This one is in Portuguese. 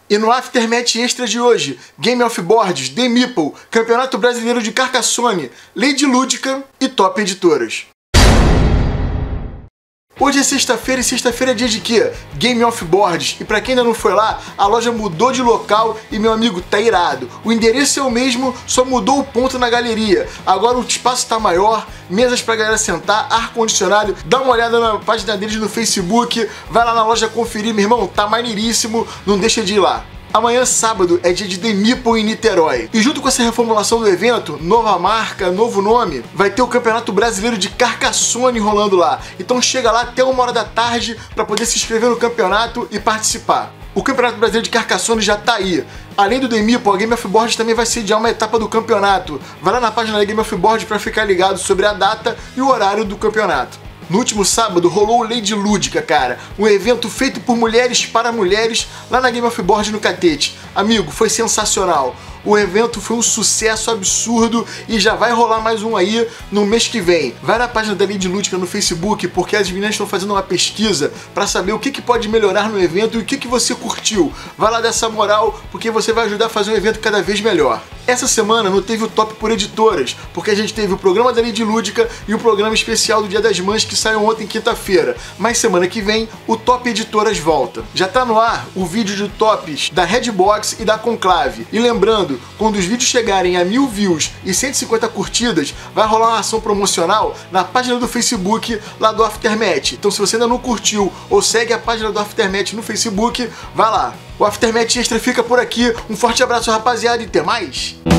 E no Aftermatch Extra de hoje, Game of Boards, The Meeple, Campeonato Brasileiro de Carcassonne, Lady Lúdica e Top Editoras. Hoje é sexta-feira e sexta-feira é dia de quê? Game of Boards. E pra quem ainda não foi lá, a loja mudou de local e, meu amigo, tá irado. O endereço é o mesmo, só mudou o ponto na galeria. Agora o espaço tá maior, mesas pra galera sentar, ar-condicionado. Dá uma olhada na página deles no Facebook, vai lá na loja conferir, meu irmão, tá maneiríssimo, não deixa de ir lá. Amanhã, sábado, é dia de The Meeple em Niterói. E junto com essa reformulação do evento, nova marca, novo nome, vai ter o Campeonato Brasileiro de Carcassonne rolando lá. Então chega lá até 1h da tarde para poder se inscrever no campeonato e participar. O Campeonato Brasileiro de Carcassonne já tá aí. Além do The Meeple, a Game of Boards também vai sediar uma etapa do campeonato. Vai lá na página da Game of Boards para ficar ligado sobre a data e o horário do campeonato. No último sábado rolou o Lady Lúdica, cara. Um evento feito por mulheres para mulheres lá na Game of Boards no Catete. Amigo, foi sensacional. O evento foi um sucesso absurdo e já vai rolar mais um aí no mês que vem. Vai na página da Lady Lúdica no Facebook, porque as meninas estão fazendo uma pesquisa para saber o que pode melhorar no evento e o que você curtiu. Vai lá dessa moral, porque você vai ajudar a fazer um evento cada vez melhor. Essa semana não teve o top por editoras, porque a gente teve o programa da Lady Lúdica e o programa especial do Dia das Mães que saiu ontem, quinta-feira. Mas semana que vem, o top editoras volta. Já tá no ar o vídeo de tops da Redbox e da Conclave. E lembrando, quando os vídeos chegarem a 1000 views e 150 curtidas, vai rolar uma ação promocional na página do Facebook lá do Aftermatch. Então se você ainda não curtiu ou segue a página do Aftermatch no Facebook, vai lá. O Aftermatch Extra fica por aqui. Um forte abraço, rapaziada, e até mais!